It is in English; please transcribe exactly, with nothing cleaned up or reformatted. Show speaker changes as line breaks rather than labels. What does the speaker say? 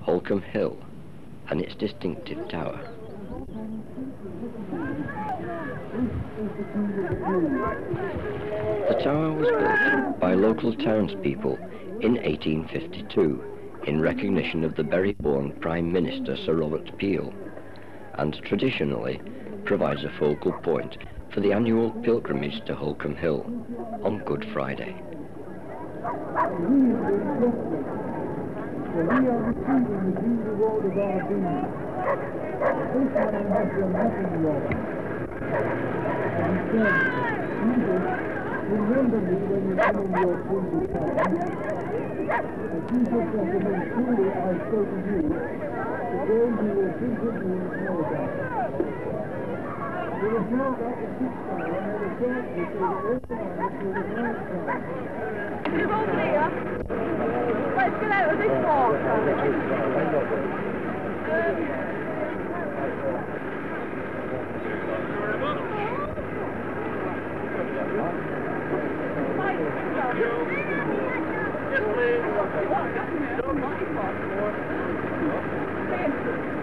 Holcombe Hill and its distinctive tower. The tower was built by local townspeople in eighteen fifty-two in recognition of the Bury-born Prime Minister Sir Robert Peel, and traditionally provides a focal point for the annual pilgrimage to Holcombe Hill on Good Friday.
Remember me when you come in your food time. If you just have to make truly I spoke to you, the day you will visit me in paradise. There is now up to six time, and the church will say the earth and will the night time.
You won't hear. Let's get out of this walk. Yes, please.